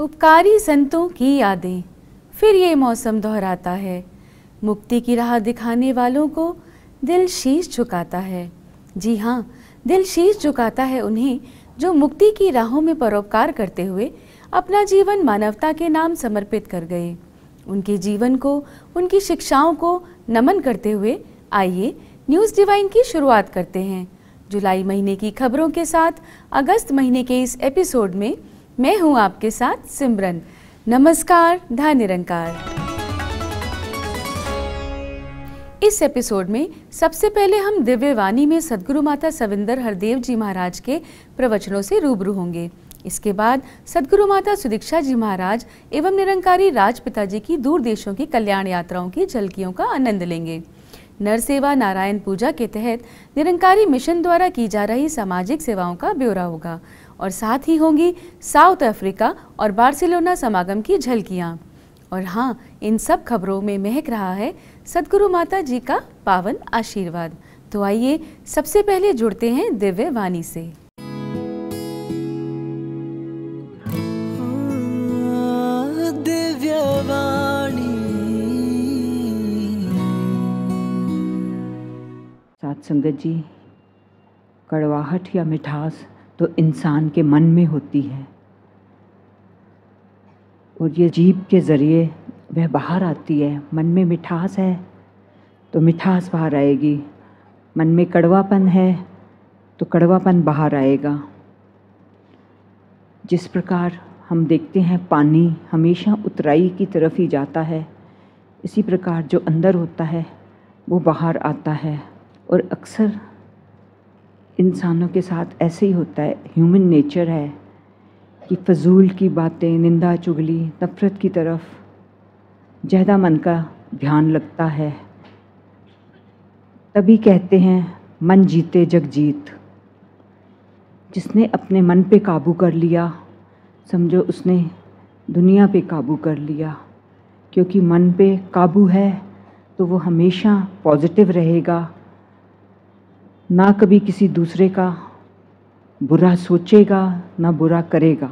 उपकारी संतों की यादें, फिर ये मौसम दोहराता है। मुक्ति की राह दिखाने वालों को दिल शीश झुकाता है। जी हाँ, दिल शीश झुकाता है उन्हें जो मुक्ति की राहों में परोपकार करते हुए अपना जीवन मानवता के नाम समर्पित कर गए। उनके जीवन को, उनकी शिक्षाओं को नमन करते हुए आइए न्यूज़ डिवाइन की शुरुआत करते हैं। जुलाई महीने की खबरों के साथ अगस्त महीने के इस एपिसोड में मैं हूं आपके साथ सिमरन। नमस्कार, धन्य निरंकार। इस एपिसोड में सबसे पहले हम दिव्य वाणी में सद्गुरु माता सविंदर हरदेव जी महाराज के प्रवचनों से रूबरू होंगे। इसके बाद सद्गुरु माता सुदीक्षा जी महाराज एवं निरंकारी राजपिता जी की दूर देशों की कल्याण यात्राओं की झलकियों का आनंद लेंगे। नर सेवा नारायण पूजा के तहत निरंकारी मिशन द्वारा की जा रही सामाजिक सेवाओं का ब्यौरा होगा और साथ ही होंगी साउथ अफ्रीका और बार्सिलोना समागम की झलकियाँ। और हाँ, इन सब खबरों में महक रहा है सद्गुरु माता जी का पावन आशीर्वाद। तो आइए सबसे पहले जुड़ते हैं दिव्य वाणी से। दिव्य वाणी। साथ संगत जी, कड़वाहट या मिठास तो इंसान के मन में होती है और ये जीभ के ज़रिए वह बाहर आती है। मन में मिठास है तो मिठास बाहर आएगी, मन में कड़वापन है तो कड़वापन बाहर आएगा। जिस प्रकार हम देखते हैं पानी हमेशा उतराई की तरफ ही जाता है, इसी प्रकार जो अंदर होता है वो बाहर आता है। और अक्सर इंसानों के साथ ऐसे ही होता है, ह्यूमन नेचर है कि फजूल की बातें, निंदा चुगली, नफरत की तरफ ज़्यादा मन का ध्यान लगता है। तभी कहते हैं मन जीते जग जीत। जिसने अपने मन पे काबू कर लिया, समझो उसने दुनिया पे काबू कर लिया। क्योंकि मन पे काबू है तो वो हमेशा पॉजिटिव रहेगा, ना कभी किसी दूसरे का बुरा सोचेगा ना बुरा करेगा।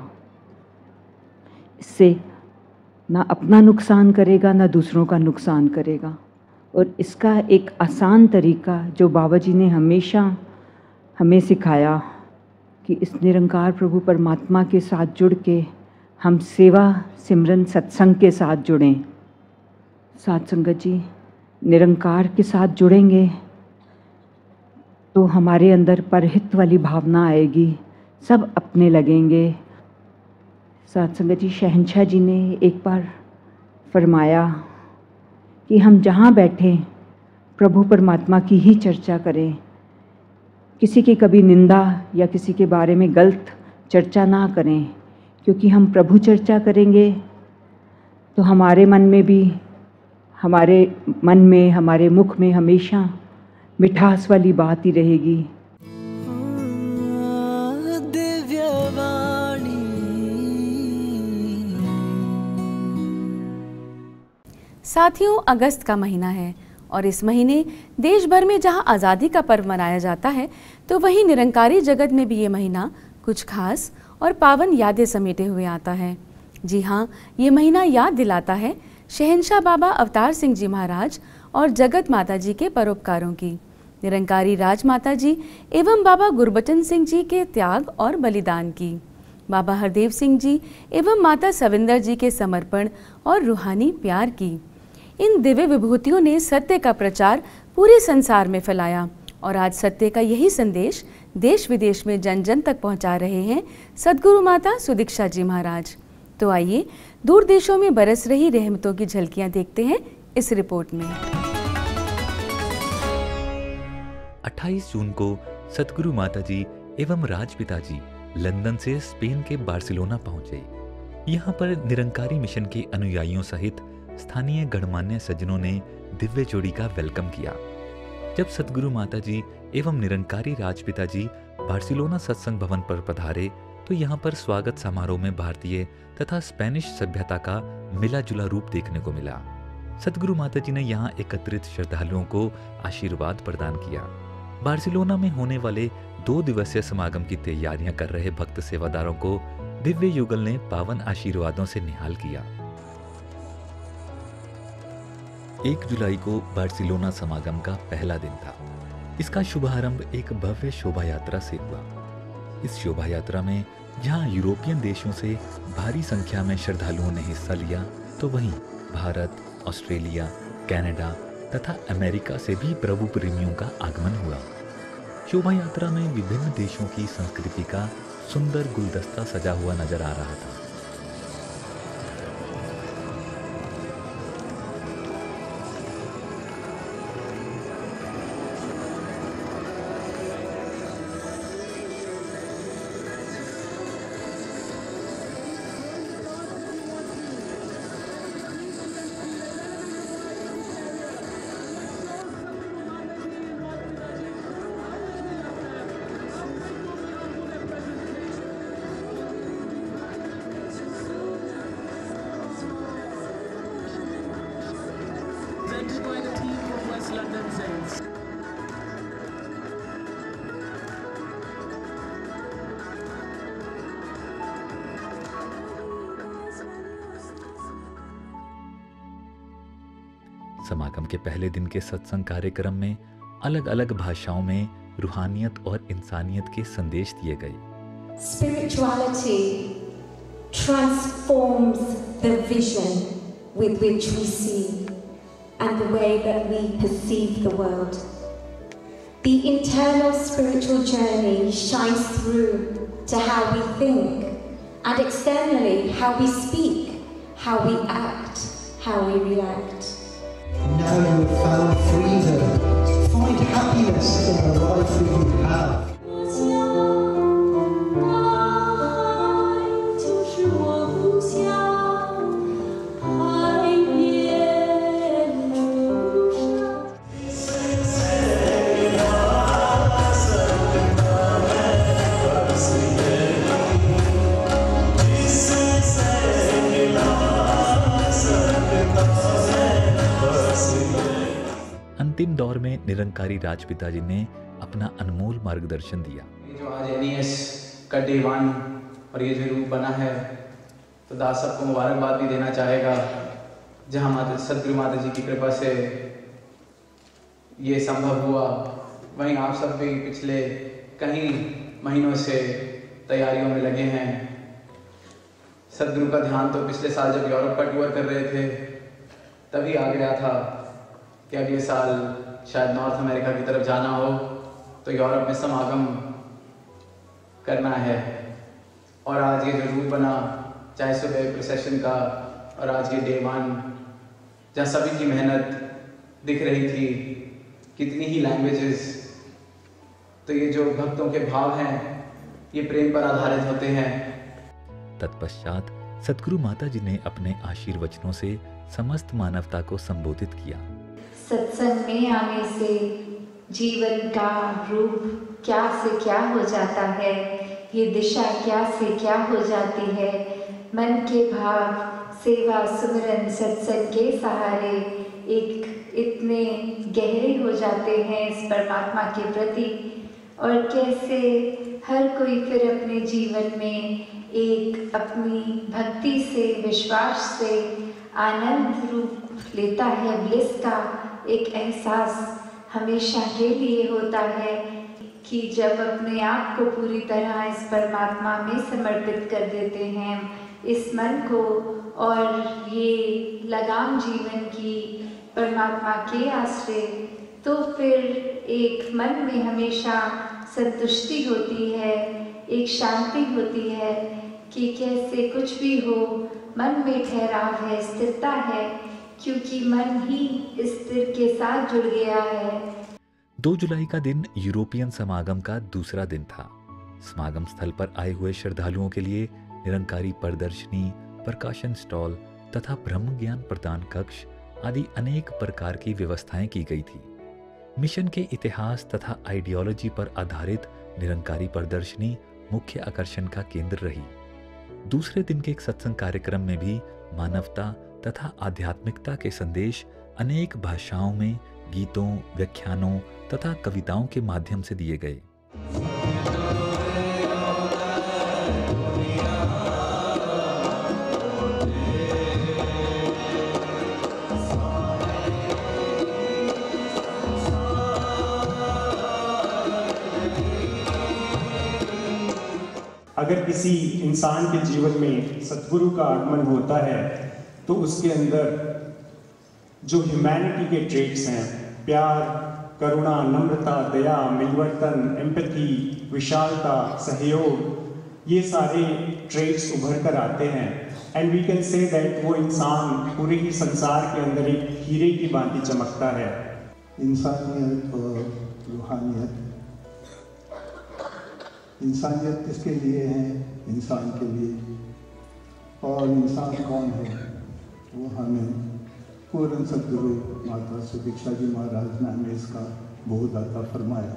इससे ना अपना नुकसान करेगा ना दूसरों का नुकसान करेगा। और इसका एक आसान तरीका जो बाबा जी ने हमेशा हमें सिखाया कि इस निरंकार प्रभु परमात्मा के साथ जुड़ के हम सेवा सिमरन सत्संग के साथ जुड़ें। साथ संगत जी, निरंकार के साथ जुड़ेंगे तो हमारे अंदर परहित वाली भावना आएगी, सब अपने लगेंगे। साथ संगत जी, शहंशाह जी ने एक बार फरमाया कि हम जहाँ बैठे प्रभु परमात्मा की ही चर्चा करें, किसी की कभी निंदा या किसी के बारे में गलत चर्चा ना करें। क्योंकि हम प्रभु चर्चा करेंगे तो हमारे मन में हमारे मुख में हमेशा मिठास वाली बात ही रहेगी। दिव्य वाणी। साथियों, अगस्त का महीना है और इस महीने देश भर में जहां आज़ादी का पर्व मनाया जाता है, तो वहीं निरंकारी जगत में भी ये महीना कुछ खास और पावन यादें समेटे हुए आता है। जी हाँ, ये महीना याद दिलाता है शहंशाह बाबा अवतार सिंह जी महाराज और जगत माता जी के परोपकारों की, निरंकारी राजमाता जी एवं बाबा गुरबचन सिंह जी के त्याग और बलिदान की, बाबा हरदेव सिंह जी एवं माता सविंदर जी के समर्पण और रूहानी प्यार की। इन दिव्य विभूतियों ने सत्य का प्रचार पूरे संसार में फैलाया और आज सत्य का यही संदेश देश विदेश में जन जन तक पहुंचा रहे हैं सद्गुरु माता सुदीक्षा जी महाराज। तो आइए दूर देशों में बरस रही रहमतों की झलकियां देखते हैं इस रिपोर्ट में। 28 जून को सद्गुरु माता जी एवं राजपिता जी लंदन से स्पेन के बार्सिलोना पहुंचे। यहां पर निरंकारी मिशन के अनुयायियों सहित स्थानीय गणमान्य सज्जनों ने दिव्य जोड़ी का वेलकम किया। जब सद्गुरु माता जी एवं निरंकारी राजपिता जी बार्सिलोना सत्संग भवन पर पधारे तो यहाँ पर स्वागत समारोह में भारतीय तथा स्पेनिश सभ्यता का मिला जुला रूप देखने को मिला। सद्गुरु माता जी ने यहाँ एकत्रित श्रद्धालुओं को आशीर्वाद प्रदान किया। बार्सिलोना में होने वाले 2 दिवसीय समागम की तैयारियां कर रहे भक्त सेवादारों को दिव्य युगल ने पावन आशीर्वादों से निहाल किया। 1 जुलाई को बार्सिलोना समागम का पहला दिन था। इसका शुभारंभ एक भव्य शोभा यात्रा से हुआ। इस शोभा यात्रा में जहां यूरोपियन देशों से भारी संख्या में श्रद्धालुओं ने हिस्सा लिया, तो वहीं भारत, ऑस्ट्रेलिया, कनाडा तथा अमेरिका से भी प्रभु प्रेमियों का आगमन हुआ। शोभा यात्रा में विभिन्न देशों की संस्कृति का सुंदर गुलदस्ता सजा हुआ नजर आ रहा था। Presented by the team from West London Saints. समागम के पहले दिन के सत्संग कार्यक्रम में अलग अलग भाषाओं में रूहानियत और इंसानियत के संदेश दिए गए। Spirituality transforms the vision with which we see and the way that we perceive the world. The internal spiritual journey shines through to how we think and externally how we speak, how we act, how we react. Now you have found freedom. Find happiness in the life that you have. अंतिम दौर में निरंकारी राजपिता जी ने अपना अनमोल मार्गदर्शन दिया। ये जो आज NES का डे 1 और ये जो रूप बना है, तो दास सबको मुबारकबाद भी देना चाहेगा। जहाँ माता सदगुरु माता जी की कृपा से ये संभव हुआ, वहीं आप सब भी पिछले कई महीनों से तैयारियों में लगे हैं। सदगुरु का ध्यान तो पिछले साल जब यूरोप का टूर कर रहे थे तभी आ गया था कि अगले साल शायद नॉर्थ अमेरिका की तरफ जाना हो, तो यूरोप में समागम करना है। और आज ये जो रूप बना, चाहे सुबह प्रोसेशन का और आज ये डे 1, जहाँ सभी की मेहनत दिख रही थी, कितनी ही लैंग्वेजेस, तो ये जो भक्तों के भाव हैं ये प्रेम पर आधारित होते हैं। तत्पश्चात सदगुरु माता जी ने अपने आशीर्वचनों से समस्त मानवता को संबोधित किया। सत्संग में आने से जीवन का रूप क्या से क्या हो जाता है, ये दिशा क्या से क्या हो जाती है। मन के भाव सेवा सुमिरन सत्संग के सहारे एक इतने गहरे हो जाते हैं इस परमात्मा के प्रति, और कैसे हर कोई फिर अपने जीवन में एक अपनी भक्ति से विश्वास से आनंद रूप लेता है। ब्लिस का एक एहसास हमेशा के लिए होता है कि जब अपने आप को पूरी तरह इस परमात्मा में समर्पित कर देते हैं इस मन को, और ये लगाम जीवन की परमात्मा के आश्रय, तो फिर एक मन में हमेशा संतुष्टि होती है, एक शांति होती है कि कैसे कुछ भी हो मन में ठहराव है, स्थिरता है, क्योंकि मन ही स्थिर के साथ जुड़ गया है। 2 जुलाई का दिन यूरोपियन समागम का दूसरा दिन था। समागम स्थल पर आए हुए श्रद्धालुओं के लिए निरंकारी प्रदर्शनी, प्रकाशन स्टॉल तथा ब्रह्म ज्ञान प्रदान कक्ष आदि अनेक प्रकार की व्यवस्थाएं की गई थी। मिशन के इतिहास तथा आइडियोलॉजी पर आधारित निरंकारी प्रदर्शनी मुख्य आकर्षण का केंद्र रही। दूसरे दिन के एक सत्संग कार्यक्रम में भी मानवता तथा आध्यात्मिकता के संदेश अनेक भाषाओं में गीतों, व्याख्यानों तथा कविताओं के माध्यम से दिए गए। अगर किसी इंसान के जीवन में सतगुरु का आगमन होता है तो उसके अंदर जो ह्यूमैनिटी के ट्रेट्स हैं, प्यार, करुणा, नम्रता, दया, मिलवर्तन, एम्पैथी, विशालता, सहयोग, ये सारे ट्रेट्स उभर कर आते हैं। And we can say that वो इंसान पूरे ही संसार के अंदर एक हीरे की भांति चमकता है। इंसानियत और रूहानियत। इंसानियत किसके लिए है? इंसान के लिए। और इंसान कौन है? वो हमें पूर्ण सदगुरु माता सुदीक्षा जी महाराज ने हमें इसका बोध अता फरमाया।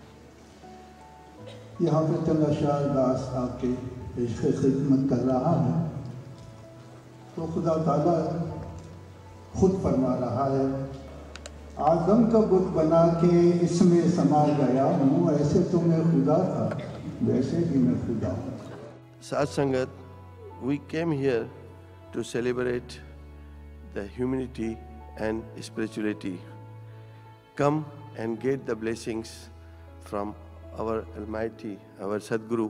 यहाँ पर चंदा शाह दास आपके पेश खिदमत कर रहा है तो खुदा ताला खुद फरमा रहा है, आदम का बुत बना के इसमें समा गया हूँ, ऐसे तो मैं खुदा था वैसे भी मैं खुदा हूँ। साथ संगत, we came here to celebrate the humanity and spirituality. Come and get the blessings from our Almighty, our Sadguru.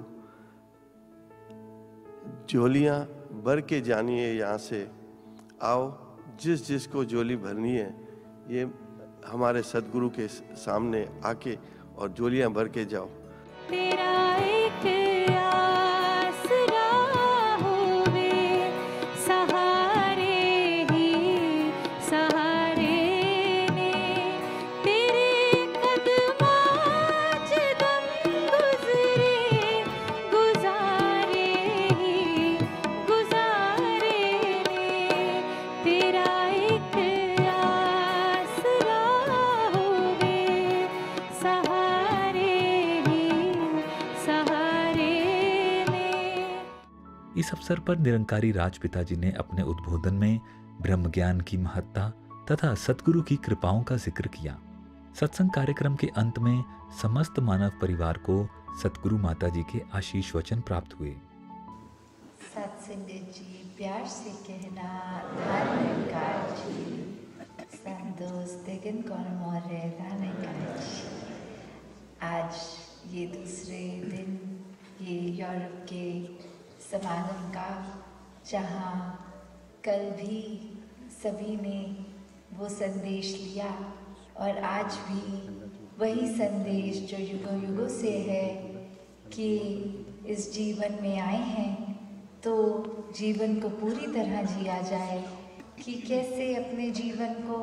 झोलियाँ भर के जानिए यहाँ से, आओ जिस जिसको झोली भरनी है ये हमारे सदगुरु के सामने आके और झोलियाँ भर के जाओ। तेरा एक आसरा होवे, सहारे ही सहारे ने, तेरे कदमाच दम गुजरे, गुजारे ही गुजारे ने, तेरा एक आसरा होवे, सहारे ही सहारे ने। इस अवसर पर निरंकारी राजपिता जी ने अपने उद्बोधन में ब्रह्म ज्ञान की महत्ता तथा सतगुरु की कृपाओं का जिक्र किया। सत्संग कार्यक्रम के अंत में समस्त मानव परिवार को सतगुरु माता जी के आशीष वचन प्राप्त हुए। सत्संगत जी, प्यार से कहना धन्यकार जी, संतोष दिगन कौन मोरे धन्यकार जी। आज ये दूसरे दिन ये यूरोप के समागम का, जहाँ कल भी सभी ने वो संदेश लिया और आज भी वही संदेश जो युगों युगों से है कि इस जीवन में आए हैं तो जीवन को पूरी तरह जिया जाए, कि कैसे अपने जीवन को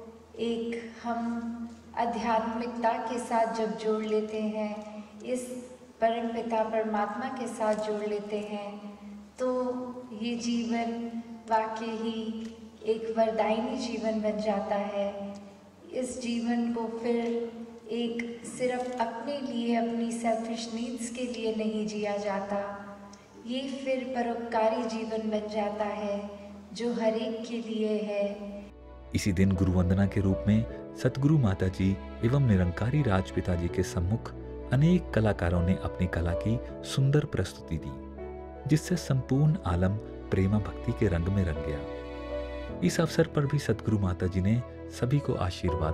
एक हम आध्यात्मिकता के साथ जब जोड़ लेते हैं, इस परमपिता परमात्मा के साथ जोड़ लेते हैं, तो ये जीवन वाकई ही एक वरदायनी जीवन बन जाता है। इस जीवन को फिर एक सिर्फ अपने लिए, अपनी सेल्फिश नीड्स के लिए नहीं जिया जाता, ये फिर परोपकारी जीवन बन जाता है जो हर एक के लिए है। इसी दिन गुरु वंदना के रूप में सतगुरु माता जी एवं निरंकारी राजपिता जी के सम्मुख अनेक कलाकारों ने अपनी कला की सुंदर प्रस्तुति दी, जिससे संपूर्ण आलम प्रेमा भक्ति के रंग में रंग गया। इस अवसर पर भी सतगुरु माता जी ने सभी को आशीर्वाद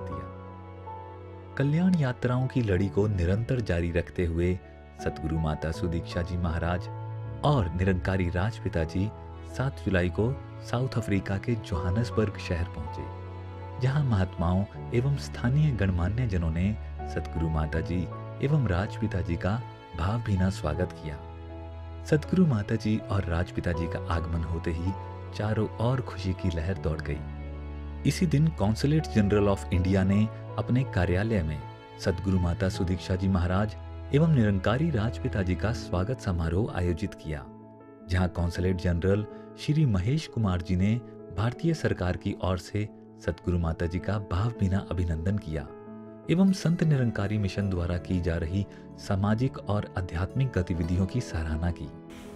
दिया। कल्याण यात्राओं की लड़ी को निरंतर जारी रखते हुए सतगुरु माता सुदीक्षा जी महाराज और निरंकारी राजपिता जी 7 जुलाई को साउथ अफ्रीका के जोहानसबर्ग शहर पहुंचे, जहां महात्माओं एवं स्थानीय गणमान्य जनों ने सतगुरु माता जी एवं राजपिता जी का भावभीना स्वागत किया। सतगुरु माता जी और राजपिता जी का आगमन होते ही चारों ओर खुशी की लहर दौड़ गई। इसी दिन कॉन्सुलेट जनरल ऑफ इंडिया ने अपने कार्यालय में सतगुरु माता सुदीक्षा जी महाराज एवं निरंकारी राजपिता जी का स्वागत समारोह आयोजित किया, जहां कॉन्सुलेट जनरल श्री महेश कुमार जी ने भारतीय सरकार की ओर से सतगुरु माता जी का भावभीना अभिनंदन किया एवं संत निरंकारी मिशन द्वारा की जा रही सामाजिक और आध्यात्मिक गतिविधियों की सराहना की।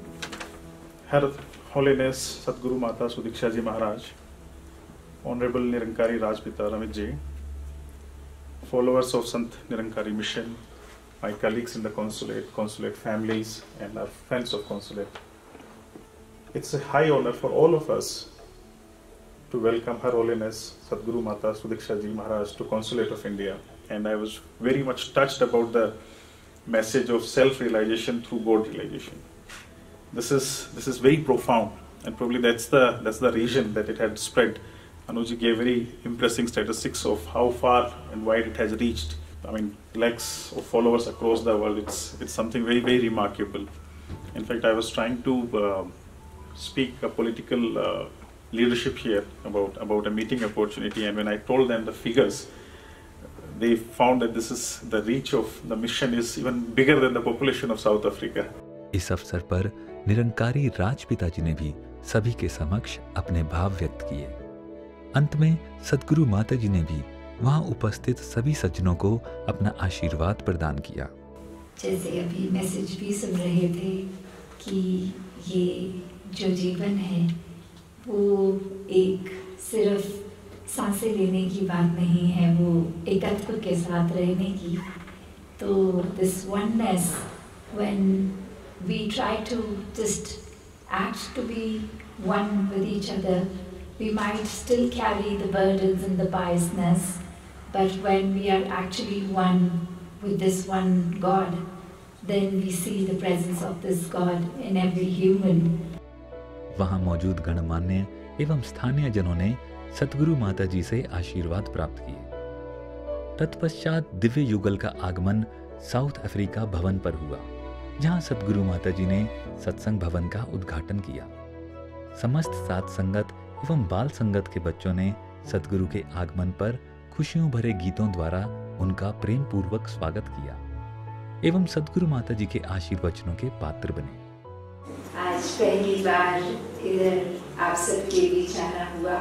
Her Holiness Sadguru Mata Sudiksha Ji Maharaj, Honorable Nirankari Rajpita Ramit Ji, followers of Sant Nirankari Mission, my colleagues in the consulate families and our friends of consulate. It's a high honor for all of us to welcome Her Holiness Sadguru Mata Sudiksha Ji Maharaj to Consulate of India, and I was very much touched about the message of self-realization through God realization. this is very profound, and probably that's the reason that it had spread. Anuji gave very impressive statistics of how far and wide it has reached. I mean, lakhs of followers across the world. It's something very, very remarkable. In fact, I was trying to speak a political leadership here about a meeting opportunity, and when I told them the figures, they found that the reach of the mission is even bigger than the population of South Africa. इस अवसर पर निरंकारी राजपिता जी ने भी सभी के समक्ष अपने भाव व्यक्त किए। अंत में सद्गुरु माता जी ने भी वहां उपस्थित सभी सज्जनों को अपना आशीर्वाद प्रदान किया। जैसे अभी मैसेज भी सुन रहे थे कि ये जो जीवन है वो एक सिर्फ सांसें लेने की बात नहीं है, वो एकत्व के साथ रहने की। तो this oneness, when we try to just act to be one with each other, we might still carry the burdens and the biasness, but when we are actually one with this one God, then we see the presence of this God in every human. वहां मौजूद गणमान्य एवं स्थानीय जनों ने सद्गुरु माता जी से आशीर्वाद प्राप्त किए। तत्पश्चात दिव्य युगल का आगमन साउथ अफ्रीका भवन पर हुआ, जहां सद्गुरु माता जी ने सत्संग भवन का उद्घाटन किया। समस्त साध संगत एवं बाल संगत के बच्चों ने सद्गुरु के आगमन पर खुशियों भरे गीतों द्वारा उनका प्रेम पूर्वक स्वागत किया एवं सद्गुरु माता जी के आशीर्वचनों के पात्र बने। आज पहली बार इधर आप सबके बीच आना हुआ,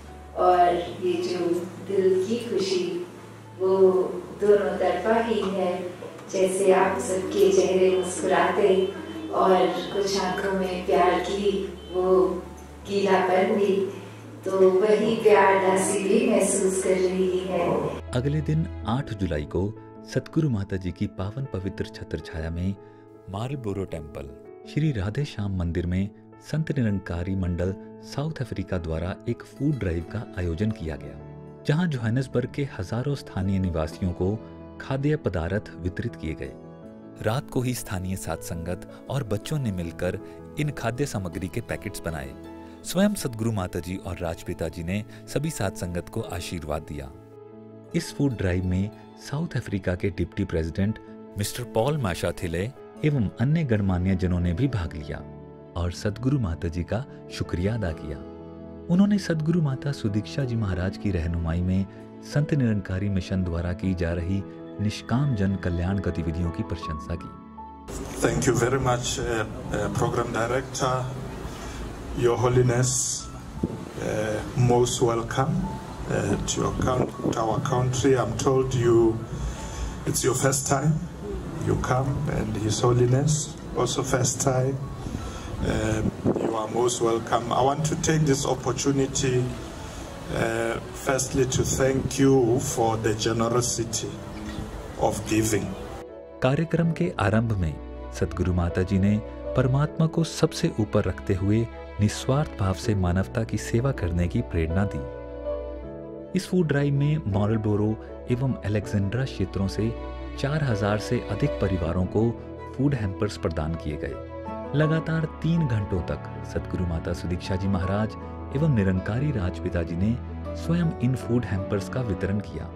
और ये जो दिल की खुशी वो दोनों तरफा ही है। जैसे आप सबके चेहरे मुस्कुराते और कुछ आंखों में प्यार की वो गीलापन भी, तो वही प्यार दासी भी महसूस कर रही है। अगले दिन 8 जुलाई को सतगुरु माता जी की पावन पवित्र छत्र छाया में मार्लबोरो टेम्पल श्री राधे श्याम मंदिर में संत निरंकारी मंडल साउथ अफ्रीका द्वारा एक फूड ड्राइव का आयोजन किया गया, जहां जोहानिसबर्ग के हजारों स्थानीय निवासियों को खाद्य पदार्थ वितरित किए गए। रात को ही स्थानीय साध संगत और बच्चों ने मिलकर इन खाद्य सामग्री के पैकेट्स बनाए। स्वयं सद्गुरु माता जी और राजपिता जी ने सभी साध संगत को आशीर्वाद दिया। इस फूड ड्राइव में साउथ अफ्रीका के deputy president mister Paul Mashatile एवं अन्य गणमान्य जनों ने भी भाग लिया और सद्गुरु माता जी का शुक्रिया अदा किया। उन्होंने सद्गुरु माता सुदीक्षा जी महाराज की रहनुमाई में संत निरंकारी मिशन द्वारा की जा रही निष्काम जन कल्याण गतिविधियों की प्रशंसा की। Thank you very much, Program Director, Your Holiness. Most welcome to our country. I'm told it's your first time you come, and His Holiness also first time. You are most welcome. I want to take this opportunity firstly to thank you for the generosity of giving. कार्यक्रम के आरंभ में सद्गुरु माता जी ने परमात्मा को सबसे ऊपर रखते हुए निस्वार्थ भाव से मानवता की सेवा करने की प्रेरणा दी। इस फूड ड्राइव में मार्लबोरो एवं अलेक्जेंड्रा क्षेत्रों से 4000 से अधिक परिवारों को फूड हैम्पर्स प्रदान किए गए। लगातार 3 घंटों तक सद्गुरु माता सुदीक्षा जी महाराज एवं निरंकारी राजपिता जी ने स्वयं इन फूड हैम्पर्स का वितरण किया।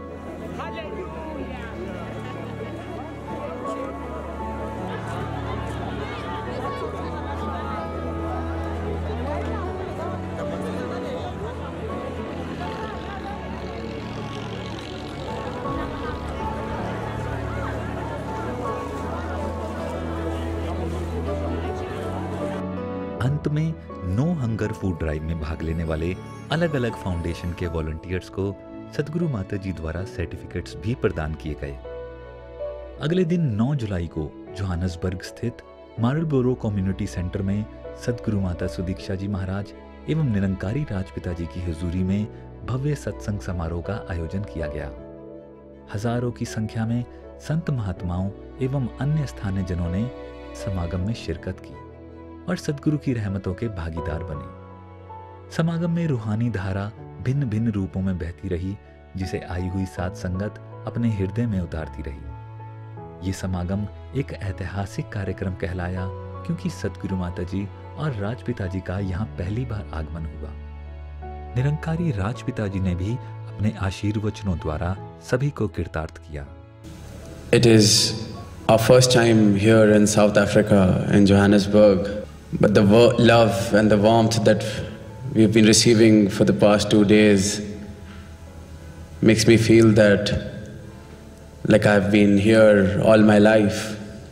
अंत में नो हंगर फूड ड्राइव में भाग लेने वाले अलग अलग फाउंडेशन के वॉलंटियर्स को सद्गुरु माता जी द्वारा सर्टिफिकेट्स भी प्रदान किए गए। अगले दिन 9 जुलाई को जोहानिसबर्ग स्थित मार्लबोरो कम्युनिटी सेंटर में सद्गुरु माता सुदीक्षा जी महाराज एवं निरंकारी राजपिता जी की हुजूरी में भव्य सत्संग समारोह का आयोजन किया गया। हजारों की संख्या में संत महात्माओं एवं अन्य स्थानीय जनों ने समागम में शिरकत की और सद्गुरु की रहमतों के भागीदार बने। समागम में रूहानी धारा भिन्न भिन्न रूपों में बहती रही, जिसे आई हुई साध संगत अपने हृदय में उतारती रही। ये समागम एक ऐतिहासिक कार्यक्रम कहलाया क्योंकि सतगुरु माता जी और राजपिता जी का यहाँ पहली बार आगमन हुआ। निरंकारी राजपिता जी ने भी अपने आशीर्वचनों द्वारा सभी को कृतार्थ किया। It is our first time here in South Africa, in Johannesburg, but the love and the warmth that we've been receiving for the past 2 days makes me feel that like I've been here all my life.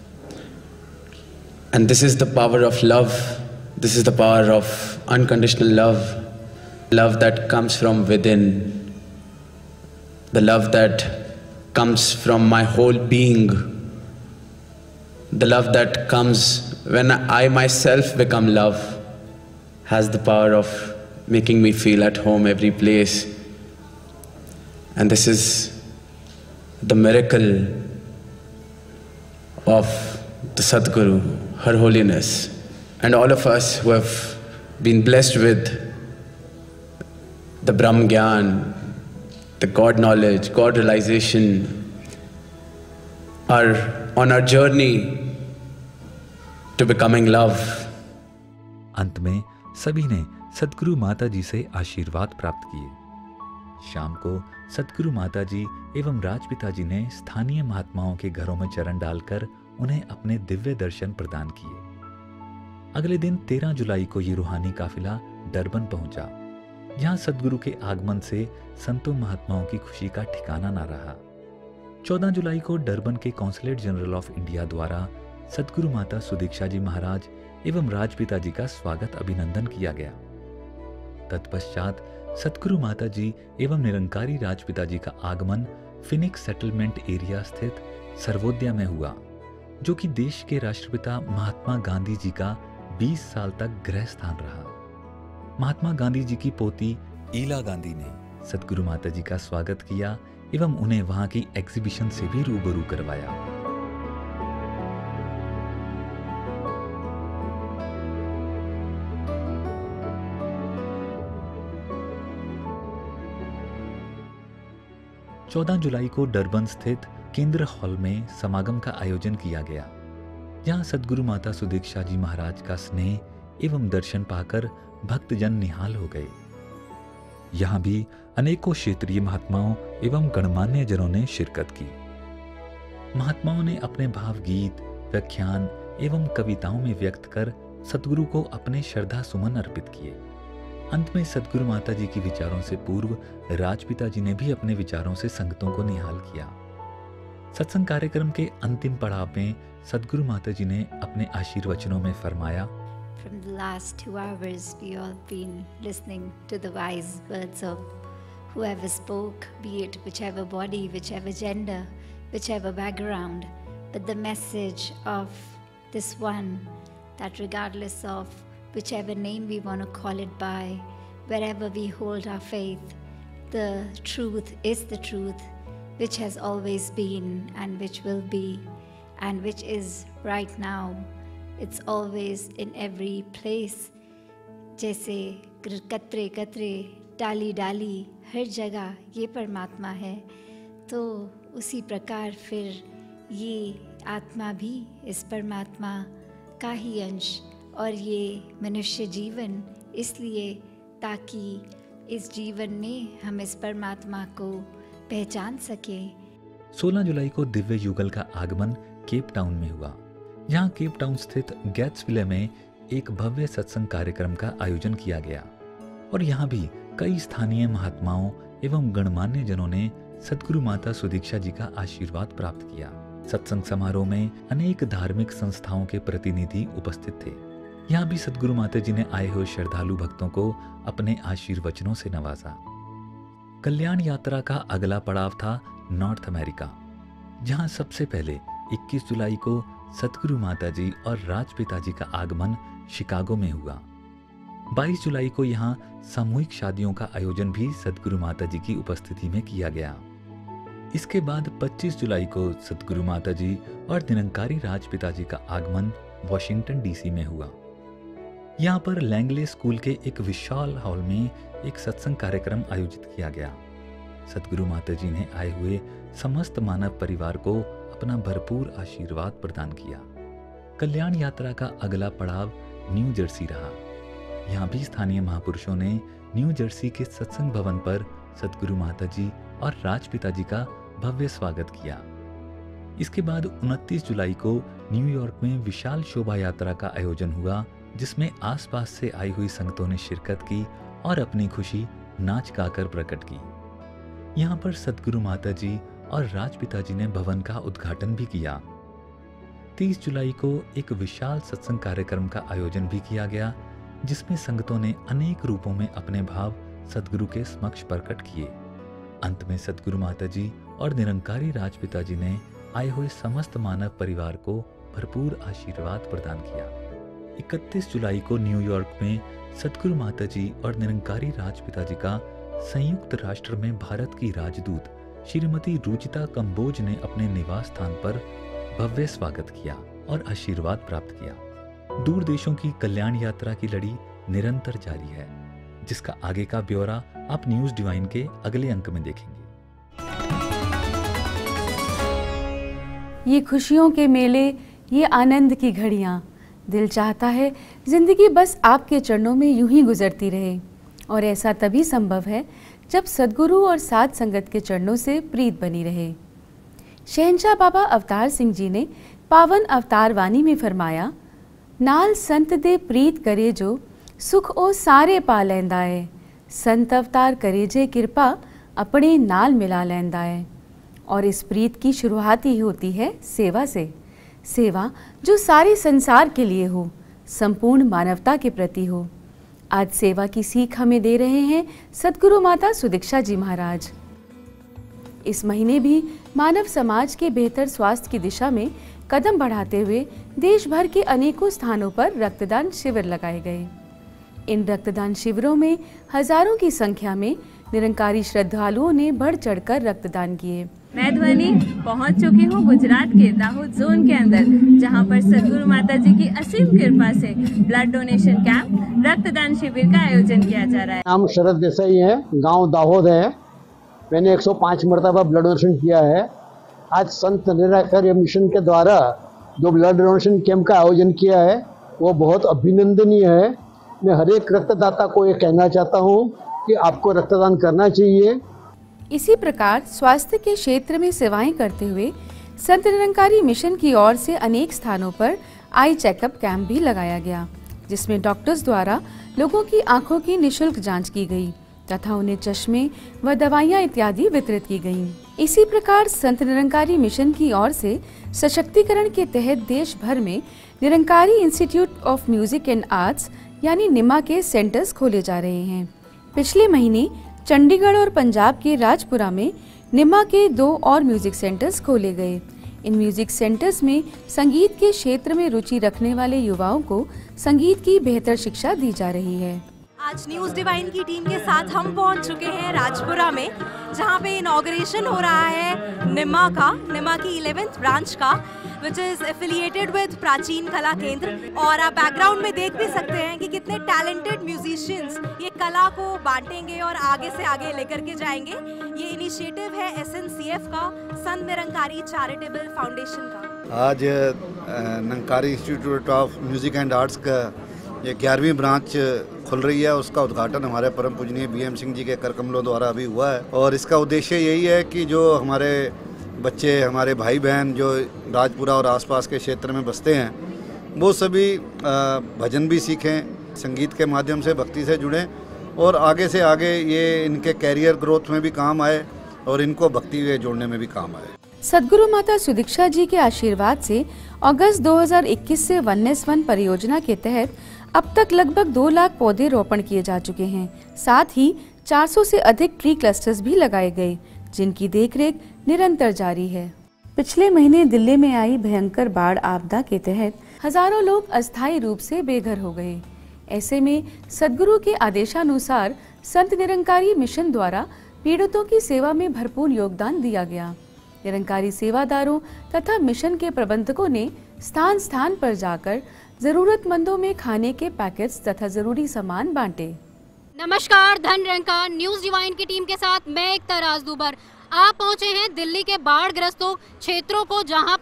And this is the power of love. This is the power of unconditional love. Love that comes from within. The love that comes from my whole being. The love that comes when I myself become love has the power of making me feel at home every place. And this is the miracle of the Sadguru, Her Holiness, and all of us who have been blessed with the Brahm Gyan, the God knowledge, God realization, are on our journey to becoming love. अंत में सभी ने सतगुरु माता जी से आशीर्वाद प्राप्त किए। शाम को सतगुरु माता जी एवं राजपिता जी ने स्थानीय महात्माओं के घरों में चरण डालकर उन्हें अपने दिव्य दर्शन प्रदान किए। अगले दिन 13 जुलाई को ये रूहानी काफिला डरबन पहुंचा, जहां सतगुरु के आगमन से संतों महात्माओं की खुशी का ठिकाना न रहा। 14 जुलाई को डरबन के कॉन्सुलेट जनरल ऑफ इंडिया द्वारा सतगुरु माता सुदीक्षा जी महाराज एवं राजपिता जी का स्वागत अभिनंदन किया गया। तत्पश्चात सतगुरु माता जी एवं निरंकारी राजपिता जी का आगमन फिनिक्स सेटलमेंट एरिया स्थित सर्वोदया में हुआ, जो कि देश के राष्ट्रपिता महात्मा गांधी जी का 20 साल तक गृह स्थान रहा। महात्मा गांधी जी की पोती ईला गांधी ने सतगुरु माता जी का स्वागत किया एवं उन्हें वहां की एग्जीबिशन से भी रूबरू करवाया। चौदह जुलाई को डरबन स्थित केंद्र हॉल में समागम का आयोजन किया गया, जहां सतगुरु माता सुदीक्षा जी महाराज का स्नेह एवं दर्शन पाकर भक्तजन निहाल हो गए। यहां भी अनेकों क्षेत्रीय महात्माओं एवं गणमान्य जनों ने शिरकत की। महात्माओं ने अपने भावगीत, व्याख्यान एवं कविताओं में व्यक्त कर सतगुरु को अपने श्रद्धा सुमन अर्पित किए। अंत में सतगुरु माता जी के विचारों से पूर्व राजपिता जी ने भी अपने विचारों से संगतों को निहाल किया। सत्संग कार्यक्रम के अंतिम पड़ाव में सतगुरु माता जी ने अपने आशीर्वचनों में फरमाया, From the last 2 hours, we all been listening to the wise words of whoever spoke, be it whichever body, whichever gender, whichever background, but the message of this one, that regardless of whichever name we want to call it by, wherever we hold our faith, the truth is the truth, which has always been and which will be and which is right now. It's always in every place. जैसे कतरे कतरे, डाली डाली, हर जगह ये परमात्मा है, तो उसी प्रकार फिर ये आत्मा भी इस परमात्मा का ही अंश, और ये मनुष्य जीवन इसलिए ताकि इस जीवन में हम इस परमात्मा को पहचान सकें। 16 जुलाई को दिव्य युगल का आगमन केप टाउन में हुआ, जहां केप टाउन स्थित गैट्सविले में एक भव्य सत्संग कार्यक्रम का आयोजन किया गया और यहां भी कई स्थानीय महात्माओं एवं गणमान्य जनों ने सतगुरु माता सुदीक्षा जी का आशीर्वाद प्राप्त किया। सत्संग समारोह में अनेक धार्मिक संस्थाओं के प्रतिनिधि उपस्थित थे। यहाँ भी सतगुरु माता जी ने आए हुए श्रद्धालु भक्तों को अपने आशीर्वचनों से नवाजा। कल्याण यात्रा का अगला पड़ाव था नॉर्थ अमेरिका, जहाँ सबसे पहले 21 जुलाई को सतगुरु माता जी और राजपिता जी का आगमन शिकागो में हुआ। 22 जुलाई को यहाँ सामूहिक शादियों का आयोजन भी सतगुरु माता जी की उपस्थिति में किया गया। इसके बाद 25 जुलाई को सतगुरु माता जी और निरंकारी राजपिता जी का आगमन वॉशिंगटन डीसी में हुआ। यहाँ पर लैंगले स्कूल के एक विशाल हॉल में एक सत्संग कार्यक्रम आयोजित किया गया। सतगुरु माता जी ने आए हुए समस्त मानव परिवार को अपना भरपूर आशीर्वाद प्रदान किया। कल्याण यात्रा का अगला पड़ाव न्यू जर्सी रहा। यहाँ भी स्थानीय महापुरुषों ने न्यू जर्सी के सत्संग भवन पर सद्गुरु माता जी और राजपिता जी का भव्य स्वागत किया। इसके बाद 29 जुलाई को न्यूयॉर्क में विशाल शोभा यात्रा का आयोजन हुआ, जिसमें आसपास से आई हुई संगतों ने शिरकत की और अपनी खुशी नाच गाकर प्रकट की। यहाँ पर सद्गुरु माता जी और राजपिता जी ने भवन का उद्घाटन भी किया। 30 जुलाई को एक विशाल सत्संग कार्यक्रम का आयोजन भी किया गया, जिसमें संगतों ने अनेक रूपों में अपने भाव सद्गुरु के समक्ष प्रकट किए। अंत में सद्गुरु माता जी और निरंकारी राजपिता जी ने आए हुए समस्त मानव परिवार को भरपूर आशीर्वाद प्रदान किया। 31 जुलाई को न्यूयॉर्क में सद्गुरु माता जी और निरंकारी राजपिता जी का संयुक्त राष्ट्र में भारत की राजदूत श्रीमती रुचिता कंबोज ने अपने निवास स्थान पर भव्य स्वागत किया और आशीर्वाद प्राप्त किया। दूर देशों की कल्याण यात्रा की लड़ी निरंतर जारी है, जिसका आगे का ब्यौरा आप न्यूज़ डिवाइन के अगले अंक में देखेंगे। ये खुशियों के मेले, ये आनंद की घड़ियाँ, दिल चाहता है जिंदगी बस आपके चरणों में यूं ही गुजरती रहे, और ऐसा तभी संभव है जब सद्गुरु और साध संगत के चरणों से प्रीत बनी रहे। शहंशाह बाबा अवतार सिंह जी ने पावन अवतार वाणी में फरमाया, नाल संत दे प्रीत करे जो सुख ओ सारे पा लैंदा है, संत अवतार करे जे कृपा अपने नाल मिला लैंदा है। और इस प्रीत की शुरुआत ही होती है सेवा से। सेवा जो सारे संसार के लिए हो, संपूर्ण मानवता के प्रति हो। आज सेवा की सीख हमें दे रहे हैं सद्गुरु माता सुदीक्षा जी महाराज। इस महीने भी मानव समाज के बेहतर स्वास्थ्य की दिशा में कदम बढ़ाते हुए देश भर के अनेकों स्थानों पर रक्तदान शिविर लगाए गए। इन रक्तदान शिविरों में हजारों की संख्या में निरंकारी श्रद्धालुओं ने बढ़ चढ़कर रक्तदान किए। मैं ध्वनि पहुंच चुकी हूं गुजरात के दाहोद जोन के अंदर, जहां पर सद्गुरु माता जी की असीम कृपा से ब्लड डोनेशन कैंप रक्तदान शिविर का आयोजन किया जा रहा है। नाम शरद देसाई है, गांव दाहोद है। मैंने 105 मरतबा ब्लड डोनेशन किया है। आज संत निरंकारी मिशन के द्वारा जो ब्लड डोनेशन कैंप का आयोजन किया है वो बहुत अभिनंदनीय है। मैं हर एक रक्तदाता को ये कहना चाहता हूँ कि आपको रक्तदान करना चाहिए। इसी प्रकार स्वास्थ्य के क्षेत्र में सेवाएं करते हुए संत निरंकारी मिशन की ओर से अनेक स्थानों पर आई चेकअप कैंप भी लगाया गया, जिसमें डॉक्टर्स द्वारा लोगों की आंखों की निशुल्क जांच की गई तथा उन्हें चश्मे व दवाइयां इत्यादि वितरित की गईं। इसी प्रकार संत निरंकारी मिशन की ओर से सशक्तिकरण के तहत देश भर में Nirankari Institute of Music and Arts यानी निमा के सेंटर्स खोले जा रहे हैं। पिछले महीने चंडीगढ़ और पंजाब के राजपुरा में निमा के 2 और म्यूजिक सेंटर्स खोले गए। इन म्यूजिक सेंटर्स में संगीत के क्षेत्र में रुचि रखने वाले युवाओं को संगीत की बेहतर शिक्षा दी जा रही है। आज न्यूज़ डिवाइन की टीम के साथ हम पहुंच चुके हैं राजपुरा में, जहां पे इनॉग्रेशन हो रहा है निमा की 11th ब्रांच का, विच इज़ एफिलिएटेड विद प्राचीन कला केंद्र। और आप बैकग्राउंड में देख भी सकते हैं कि कितने टैलेंटेड म्यूजिशियंस ये कला को बांटेंगे और आगे से आगे लेकर के जाएंगे। ये इनिशिएटिव है SNCF का, संत निरंकारी चैरिटेबल फाउंडेशन का। आज Nirankari Institute of Music and Arts का ये 11वीं ब्रांच खुल रही है। उसका उद्घाटन हमारे परम पूजनीय BM सिंह जी के कर कमलों द्वारा अभी हुआ है। और इसका उद्देश्य यही है कि जो हमारे बच्चे, हमारे भाई बहन जो राजपुरा और आसपास के क्षेत्र में बसते हैं, वो सभी भजन भी सीखें, संगीत के माध्यम से भक्ति से जुड़ें और आगे से आगे ये इनके कैरियर ग्रोथ में भी काम आए और इनको भक्ति में जोड़ने में भी काम आए। सद्गुरु माता सुदीक्षा जी के आशीर्वाद से अगस्त 2021 से वननेस वन परियोजना के तहत अब तक लगभग 2 लाख पौधे रोपण किए जा चुके हैं। साथ ही 400 से अधिक ट्री क्लस्टर्स भी लगाए गए, जिनकी देखरेख निरंतर जारी है। पिछले महीने दिल्ली में आई भयंकर बाढ़ आपदा के तहत हजारों लोग अस्थायी रूप से बेघर हो गए। ऐसे में सद्गुरु के आदेशानुसार संत निरंकारी मिशन द्वारा पीड़ितों की सेवा में भरपूर योगदान दिया गया। निरंकारी सेवादारों तथा मिशन के प्रबंधकों ने स्थान स्थान पर जाकर जरूरतमंदों में खाने के पैकेट्स तथा जरूरी सामान बांटे। नमस्कार, धन निरंकार न्यूज़ डिवाइन की टीम के साथ मैं एकता राजदूबर। आप पहुंचे हैं दिल्ली के बाढ़ ग्रस्तों क्षेत्रों को, जहां पर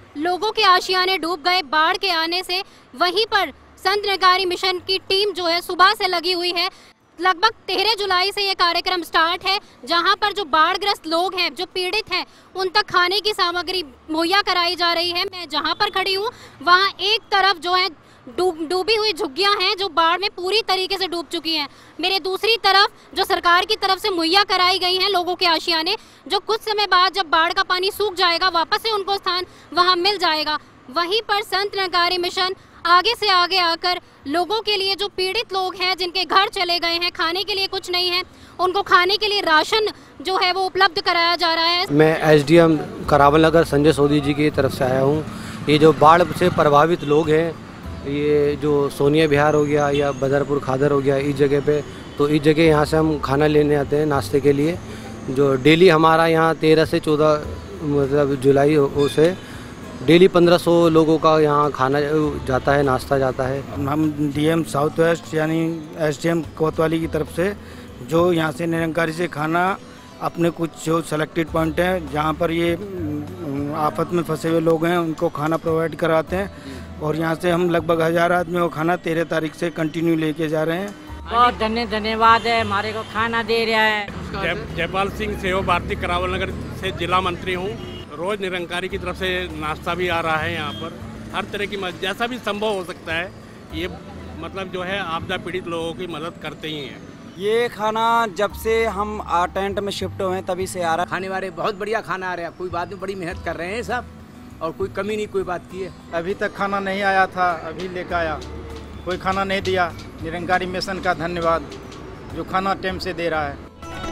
लोगों के आशियाने डूब गए बाढ़ के आने से। वहीं पर संत निरंकारी मिशन की टीम जो है सुबह से लगी हुई है। लगभग 13 जुलाई से ये कार्यक्रम स्टार्ट है, जहां पर जो बाढ़ग्रस्त लोग हैं, जो पीड़ित हैं, उन तक खाने की सामग्री मुहैया कराई जा रही है। मैं जहां पर खड़ी हूं वहां एक तरफ जो है डूबी हुई झुग्गियां हैं जो बाढ़ में पूरी तरीके से डूब चुकी हैं। मेरे दूसरी तरफ जो सरकार की तरफ से मुहैया कराई गई हैं लोगों के आशियाने, जो कुछ समय बाद जब बाढ़ का पानी सूख जाएगा वापस से उनको स्थान वहां मिल जाएगा। वहीं पर संत निरंकारी मिशन आगे से आगे आकर लोगों के लिए, जो पीड़ित लोग हैं जिनके घर चले गए हैं, खाने के लिए कुछ नहीं है, उनको खाने के लिए राशन जो है वो उपलब्ध कराया जा रहा है। मैं एसडीएम करावल नगर संजय सोदी जी की तरफ से आया हूँ। ये जो बाढ़ से प्रभावित लोग हैं, ये जो सोनिया विहार हो गया या बदरपुर खादर हो गया, इस जगह पे, तो इस जगह यहाँ से हम खाना लेने आते हैं नाश्ते के लिए। जो डेली हमारा यहाँ 13 से 14 मतलब जुलाई से डेली 1500 लोगों का यहाँ खाना जाता है, नाश्ता जाता है। हम डीएम साउथ वेस्ट यानी एसडीएम कोतवाली की तरफ से जो यहाँ से निरंकारी से खाना अपने कुछ जो सेलेक्टेड पॉइंट हैं जहाँ पर ये आफत में फंसे हुए लोग हैं उनको खाना प्रोवाइड कराते हैं। और यहाँ से हम लगभग 1000 आदमी को खाना 13 तारीख से कंटिन्यू लेके जा रहे हैं। बहुत धन्यवाद है, हमारे को खाना दे रहा है। जयपाल सिंह सेवा भारती करावल नगर से जिला मंत्री हूँ। रोज निरंकारी की तरफ से नाश्ता भी आ रहा है यहाँ पर, हर तरह की जैसा भी संभव हो सकता है ये मतलब जो है आपदा पीड़ित लोगों की मदद करते ही हैं। ये खाना जब से हम टेंट में शिफ्ट हुए हैं तभी से आ रहा है। खाने वाले बहुत बढ़िया खाना आ रहा है, कोई बात नहीं, बड़ी मेहनत कर रहे हैं सब और कोई कमी नहीं कोई बात की है। अभी तक खाना नहीं आया था, अभी लेकर आया, कोई खाना नहीं दिया। निरंकारी मिशन का धन्यवाद जो खाना टाइम से दे रहा है।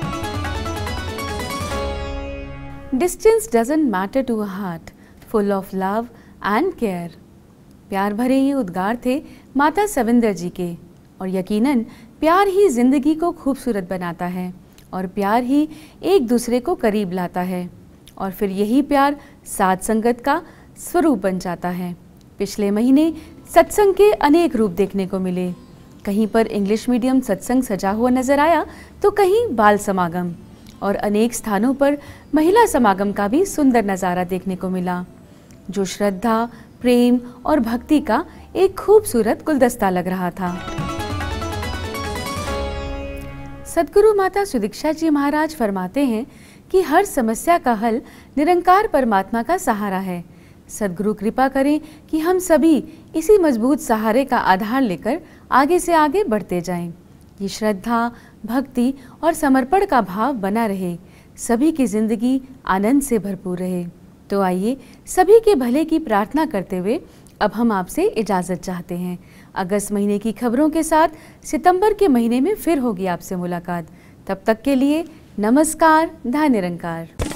Distance doesn't matter to a heart full of love and care। प्यार भरे ये उद्गार थे माता सविंदर जी के, और यकीनन प्यार ही जिंदगी को खूबसूरत बनाता है और प्यार ही एक दूसरे को करीब लाता है, और फिर यही प्यार साथ संगत का स्वरूप बन जाता है। पिछले महीने सत्संग के अनेक रूप देखने को मिले। कहीं पर इंग्लिश मीडियम सत्संग सजा हुआ नजर आया तो कहीं बाल समागम, और अनेक स्थानों पर महिला समागम का भी सुंदर नज़ारा देखने को मिला, जो श्रद्धा, प्रेम और भक्ति का एक खूबसूरत गुलदस्ता लग रहा था। सद्गुरु माता सुदीक्षा जी महाराज फरमाते हैं कि हर समस्या का हल निरंकार परमात्मा का सहारा है। सद्गुरु कृपा करें कि हम सभी इसी मजबूत सहारे का आधार लेकर आगे से आगे बढ़ते जाएं। ये श्रद्धा, भक्ति और समर्पण का भाव बना रहे, सभी की जिंदगी आनंद से भरपूर रहे। तो आइए सभी के भले की प्रार्थना करते हुए अब हम आपसे इजाज़त चाहते हैं। अगस्त महीने की खबरों के साथ सितंबर के महीने में फिर होगी आपसे मुलाकात। तब तक के लिए नमस्कार, धन्य निरंकार।